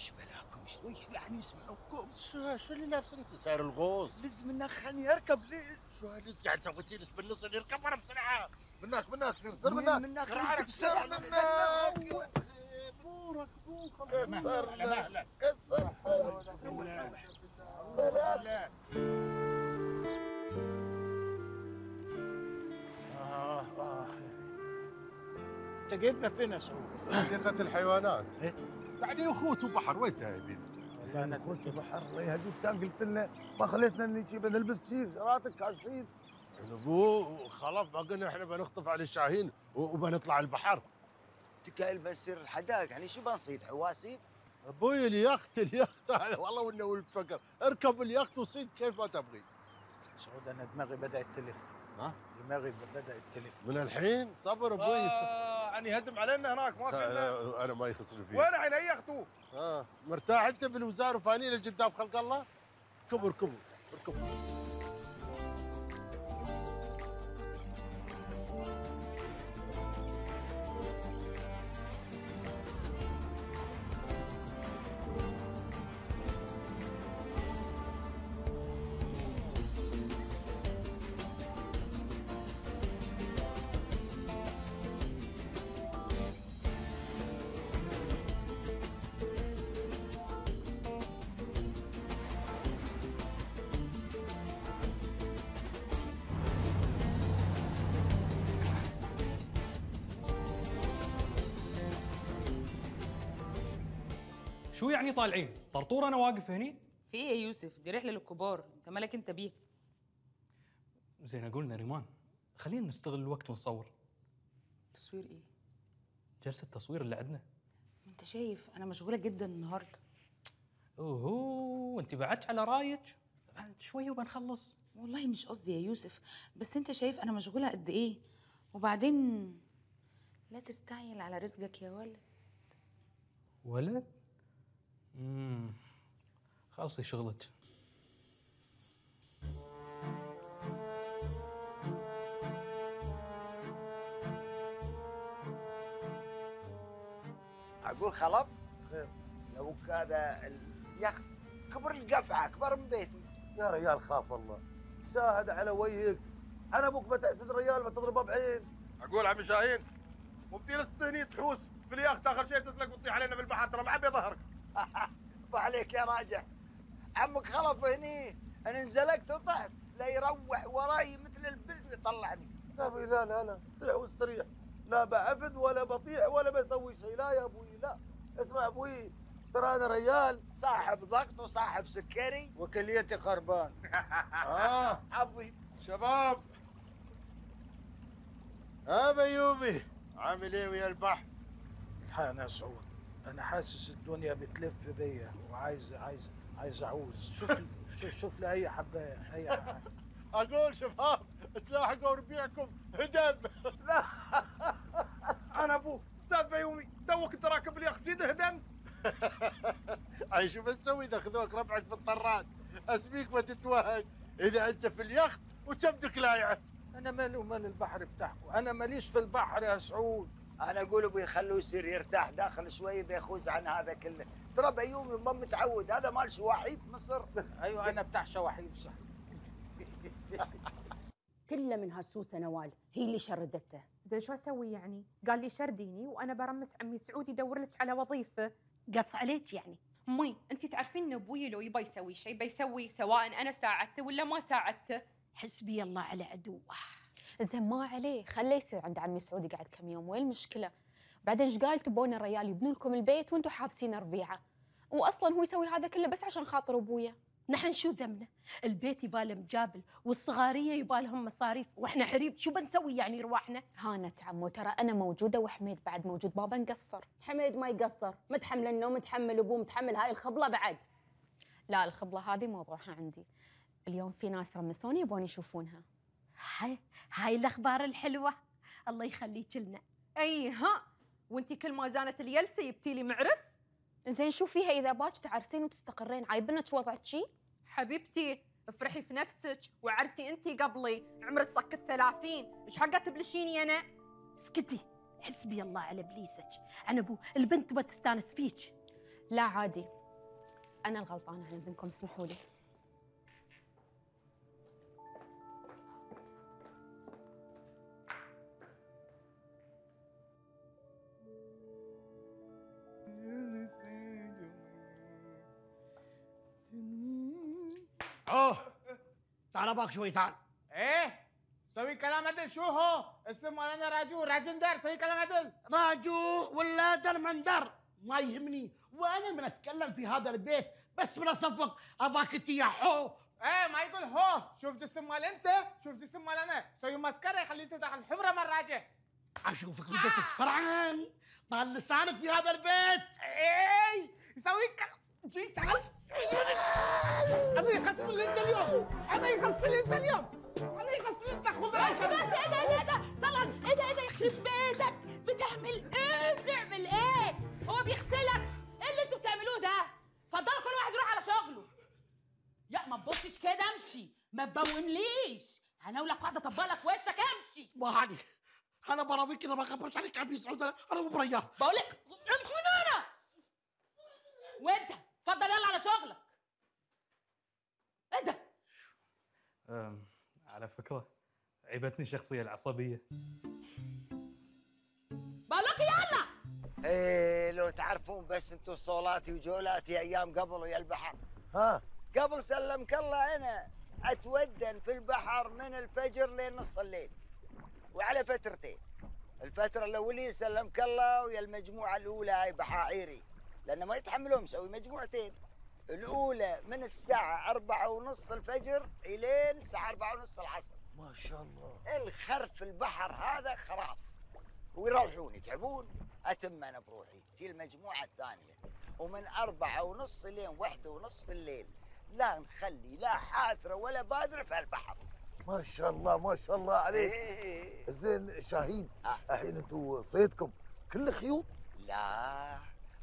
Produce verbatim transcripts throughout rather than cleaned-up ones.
ايش بلاكم؟ شو ايش يعني يسمعوكم؟ شو شو اللي لابسه انت ساير الغوص؟ لز منك خلني اركب لز. شو هاللز يعني تبغى تجلس بالنص اللي يركب ورا بسرعه. منك منك سير سير منين منك منك سرعه لز سير بسرعه منك. ركبوه ركبوه كسرنا مهلا كسرنا. روح روح. آه آه أنت جايبنا فين يا سعود؟ حديقة الحيوانات. إيه؟ يعني اخوته بحر وين تايبين؟ والله أنا كنت بحر الله يهديك، كان قلت لنا ما خليتنا نجيب نلبس شيء راتك كاشفين. ابوه خلاص ما قلنا احنا بنخطف على الشاهين وبنطلع البحر. تكايل بنصير الحدائق يعني شو بنصيد حواسيب؟ ابوي اليخت اليخت والله وانه ولد فكر اركب اليخت وصيد كيف ما تبغي. سعود أنا دماغي بدأت تلف. ها؟ دماغي بدأت تلف. من الحين صبر ابوي. آه يعني يهدم علينا هناك ما فينا. انا ما يخصني فيه. وين عيني يا اختو؟ اه مرتاح انت بالوزار وفانيله قدام خلق الله؟ كبر كبر اركب. شو يعني طالعين؟ طرطور انا واقف هني؟ في ايه يا يوسف؟ دي رحله للكبار، انت مالك انت بيها؟ زين قلنا ريمان، خلينا نستغل الوقت ونصور. تصوير ايه؟ جلسة التصوير اللي عندنا. ما انت شايف انا مشغوله جدا النهارده. اوهو انت بعدت على رايك؟ بعد شوي وبنخلص. والله مش قصدي يا يوسف، بس انت شايف انا مشغوله قد ايه. وبعدين لا تستعجل على رزقك يا ولد. ولد؟ امم خلصي شغلك. اقول خلط؟ خير يا ابوك هذا اليخت كبر القفعه اكبر من بيتي. يا ريال خاف الله، شاهد على وجهك. أنا أبوك بتحسد ريال ما تضربه بعين. اقول عمي شاهين مو بتجلس هني تحوس في اليخت اخر شيء تسلق وتطيح علينا بالبحر، ترى ما حبي ظهرك. فعليك يا راجع. عمك خلف هني انا انزلقت وطحت لا يروح وراي مثل البلد ويطلعني. يا ابوي لا لا لا، طلع واستريح. لا بعفد ولا بطيع ولا بسوي شيء. لا يا ابوي لا. اسمع ابوي، ترى انا ريال صاحب ضغط وصاحب سكري وكليتي خربان. اه عفوي. شباب. ها بيومي عامل ايه ويا البحر؟ الحقنا يا سعود، انا حاسس الدنيا بتلف بيا وعايز عايز عايز اعوز. شوف لي- شوف شوف لي اي حبايه اي حاجه. اقول شباب تلاحقوا ربيعكم هدم. انا ابوك استاذ بيومي، توك انت راكب اليخت زيد هدمت. اي شو بتسوي اذا خذوك ربعك في الطراد؟ اسميك ما تتوهق اذا انت في اليخت وكبدك لايعه. انا مالي ومال البحر بتاعكم، انا ماليش في البحر يا سعود. انا اقول ابوي خلوه يصير يرتاح داخل شوي بيخوز عن هذا كله. ترى بيومي ما متعود، هذا مال شواحيف مصر. ايوه انا بتاع شواحيف صح. كله من هالسوسه نوال، هي اللي شردته. زين شو اسوي يعني؟ قال لي شرديني وانا برمس عمي سعود يدور لك على وظيفه. قص عليك يعني؟ مي انت تعرفين ان ابوي لو يبى يسوي شيء بيسوي، سواء انا ساعدته ولا ما ساعدته. حسبي الله على عدوه. زين ما عليه، خليه يصير عند عمي سعود يقعد كم يوم، وين المشكله؟ بعدين ايش قال تبون الريال يبنوا لكم البيت وانتم حابسين ربيعه؟ واصلا هو يسوي هذا كله بس عشان خاطر ابويا. نحن شو ذنبنا؟ البيت يباله مجابل والصغاريه يبالهم مصاريف واحنا حريب، شو بنسوي يعني رواحنا؟ هانت عمو، ترى انا موجوده وحميد بعد موجود، ما بنقصر. حميد ما يقصر، متحمل انه متحمل ابوه، متحمل هاي الخبله بعد. لا الخبله هذه موضوعها عندي. اليوم في ناس رمسوني يبون يشوفونها. هاي هاي الاخبار الحلوه، الله يخليك لنا. اي ها، وانت كل ما زانت اليلسه جبتي لي معرس. زين شو فيها اذا باج تعرسين وتستقرين؟ عايبنك وضعك شي؟ حبيبتي افرحي في نفسك وعرسي انت قبلي، عمرك صك الثلاثين، ايش حقها تبلشيني انا؟ اسكتي، حسبي الله على ابليسك. انا ابو البنت تبغى تستانس فيك. لا عادي، انا الغلطانه عن اذنكم، اسمحوا لي. اوه تعال باك شوي تعال. ايه سوي كلام عدل. شو هو اسم انا راجو راجندر. سوي كلام عدل. راجو ولا درمندر ما يهمني، وانا من اتكلم في هذا البيت بس من اصفق اباك انت يا حو. ايه ما يقول هو. شوف جسم مال انت، شوف جسم مال انا. سوي مسكره يخليه تدخل الحفره مال راجع. اشوفك بدك تتفرعن طال لسانك في هذا البيت. ايه يسوي كلام. جي تعال. ابي يغسل انت اليوم، ابي يغسل انت اليوم، ابي يغسل انت. خذ راسك بس. ايه ده ايه ده خلاص. ايه ده ايه ده يخرب بيتك. بتعمل ايه بتعمل ايه؟ هو بيغسلك؟ ايه اللي انتوا بتعملوه ده؟ اتفضلوا كل واحد يروح على شغله. يا ما تبصش كده، امشي ما تبومليش. هناولك واحده اطبق لك وشك. امشي. ما علي انا براويك كده ما اخبرش عليك عم يسعود. انا انا مو بريان. بقول لك امشي من هنا. وانت اتفضل يلا على شغلك. ايه ده؟ أم، على فكرة عيبتني الشخصية العصبية. بقول لك يلا. ايه لو تعرفون بس انتم صولاتي وجولاتي ايام قبل ويا البحر. ها قبل سلمك الله انا اتودن في البحر من الفجر لين نص الليل، وعلى فترتين. الفترة الأولية سلمك الله ويا المجموعة الأولى هاي بحاعيري، لأن ما يتحملون مسوي مجموعتين. الأولى من الساعة أربعة ونص الفجر إلين الساعة أربعة ونص العصر. ما شاء الله. الخرف البحر هذا خراف، ويروحون يتعبون. أتم أنا بروحي، تجي المجموعة الثانية ومن أربعة ونص لين واحدة ونص في الليل لا نخلي لا حاثرة ولا بادرة في البحر. ما شاء الله ما شاء الله عليك. إيه. زين شاهين، آه. الحين انتم صيدكم كله خيوط؟ لا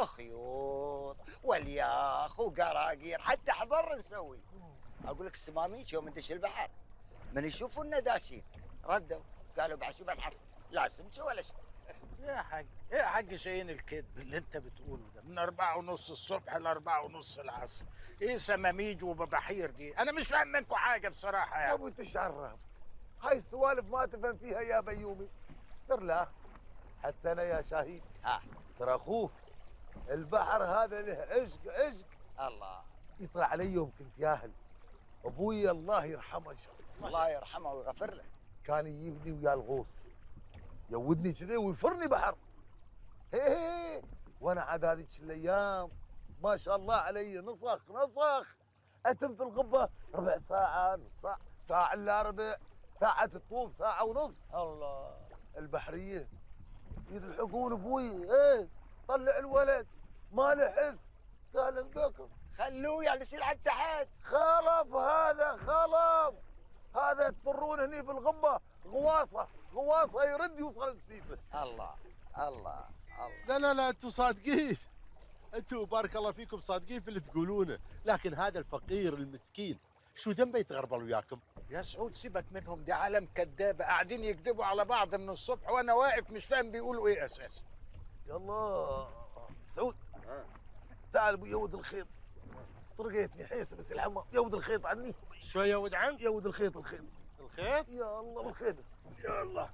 خيوط والياخ وقراقير، حتى حضر نسوي. اقول لك السماميش يوم ندش البحر من يشوفوا النداشين ردوا قالوا بعد شو بنحصل، لا سمكه ولا شيء. يا حاج يا حاج شايين الكذب اللي انت بتقوله ده من أربعة ونص الصبح لأربعة ونص العصر. ايه سماميج وببحير دي؟ انا مش فاهم منكم حاجه بصراحه يا يعني. ابو تشعرب، هاي السوالف ما تفهم فيها يا بيومي. ترى لا حتى انا يا شاهين ها ترى اخوك البحر هذا له عشق عشق. الله يطلع علي يوم كنت ياهل ابوي الله يرحمه ان شاء الله، الله يرحمه ويغفر له، كان يجيبني ويا الغوص يودني كذي ويفرني بحر. هي هي وانا عاد هذيك الايام ما شاء الله علي نصخ نصخ اتم في الغبه ربع ساعه نص ساعه ساعه الا ربع ساعه تطوف ساعه ونص. الله البحريه يلحقون ابوي ايه طلع الولد ما له حس قال انقكم خلوه يعني يصير على تحت. خلف هذا خلف هذا تفرون هني في الغبه غواصه غواصه يرد يوصل السيفه. الله الله الله. لا لا لا انتم صادقين، انتم بارك الله فيكم صادقين في اللي تقولونه، لكن هذا الفقير المسكين شو ذنبه يتغربل وياكم؟ يا سعود سيبك منهم، دي عالم كذابه قاعدين يكذبوا على بعض من الصبح وانا واقف مش فاهم بيقولوا ايه اساسا. يلا سعود تعال ابو يود الخيط، طرقيتني حيس بس الحمام يود الخيط عني. شو يود عنك؟ يود الخيط الخيط الخيط؟ يا الله بالخيط. يا الله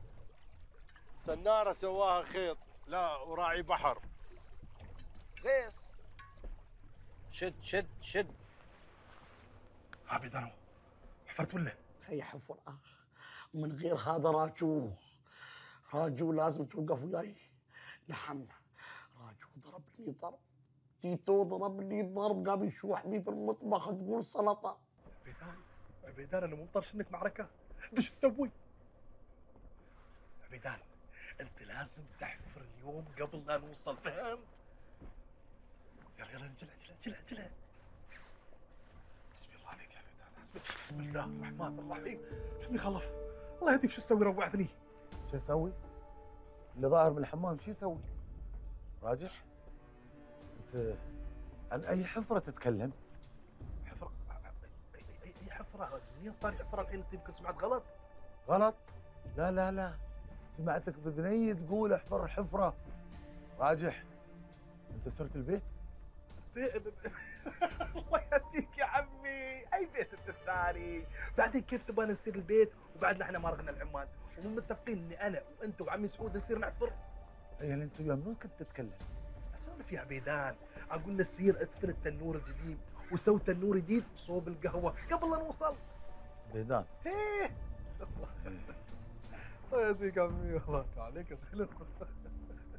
سناره سواها خيط لا وراعي بحر. غيص شد شد شد. عبيد انا حفرت ولا؟ هي حفرة من غير هذا راجو. راجو لازم توقف وياي. نعم راجو ضربني ضرب، تيتو ضربني ضرب قام يشوح بي في المطبخ تقول سلطة. عبيدان عبيدان انا مو مطرش انك معركة، ايش تسوي؟ عبيدان انت لازم تحفر اليوم قبل لا نوصل، فهمت؟ يلا يلا انجلع انجلع انجلع انجلع. بسم الله عليك يا عبيدان، حسبي. بسم الله الرحمن الرحيم. حمي خلف الله يهديك شو تسوي روعتني. شو اسوي؟ اللي ظاهر من الحمام شو يسوي؟ راجح؟ انت عن اي حفره تتكلم؟ حفرة اي اي اي حفرة؟ مين طاري حفرة الحين؟ انت يمكن سمعت غلط. غلط؟ لا لا لا سمعتك بذني تقول احفر حفره. راجح انت صرت البيت؟ الله يهديك يا عمي، اي بيت انت الثاني؟ بعدين كيف تبغى نصير البيت وبعدنا احنا ما رغنا العمال ومو متفقين اني انا وانت وعمي سعود نصير نحفر؟ عيال انت ويا منو كنت تتكلم؟ اسولف يا عبيدان، اقول له سير ادفن التنور الجديد وسوي تنور جديد صوب القهوه قبل لا نوصل. عبيدان ايه الله يهديك عمي، والله عليك يا سهل.